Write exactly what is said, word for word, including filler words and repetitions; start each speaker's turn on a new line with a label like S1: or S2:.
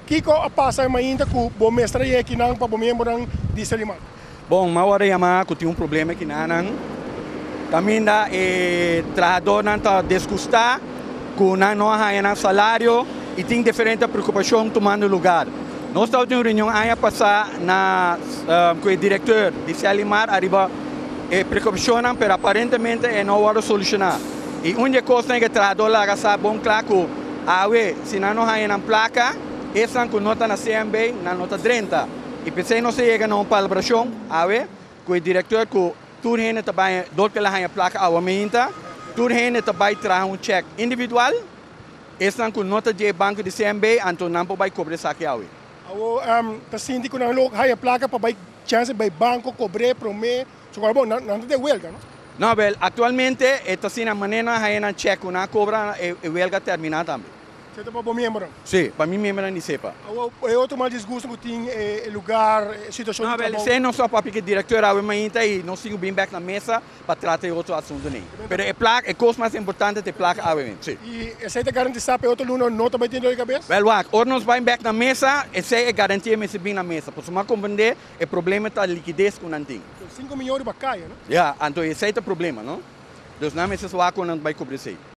S1: Kiko passa ainda com o mestre e que não para o membro de Selimar.
S2: Bom, uma hora yama que tem um problema que não também da e trabalhador não está desgustar com não não há salário e tem diferente preocupação tomando lugar. Nós estamos em uma reunião aí passar na um, com o diretor de Selimar arriba e preocupação mas aparentemente é não hora solucionar. E onde coisa que trabalhador lá gasta bom claro a we se não há uma placa essa com nota na C M B na nota trinta. E pensei não se chega a uma colaboração a we com o diretor com tudo gente também do que lá a placa a minta tudo gente também traz um cheque individual essa com nota de banco de C M B então não vai cobrar saque a we.
S1: O um, tá síndico não lo a placa para vai chance vai banco cobrar pro me so bom não não tem huelga não.
S2: Não, well, atualmente esta sina maneira há um cheque na cobra e huelga terminada também.
S1: Você está para o membro?
S2: Sim, para mim membro não sepa.
S1: É outro mal desgosto que tem é, lugar, situação
S2: não,
S1: de
S2: trabalho. Não, não só para porque o diretor a ainda e não sigo bem back na mesa para tratar outro assunto nem. Mas é placa, é coisa mais importante é placa a sim.
S1: E essa é garantia sabe outro luno não também tem dor de cabeça?
S2: Well, wak, or nós vai back na mesa, essa é garantia me se bem na mesa. Por uma compreender, o problema está liquidez com nanting.
S1: cinco milhões de bacaia, não?
S2: Yeah, então esse é o problema, não? Então não me se wak não vai cobrir sei.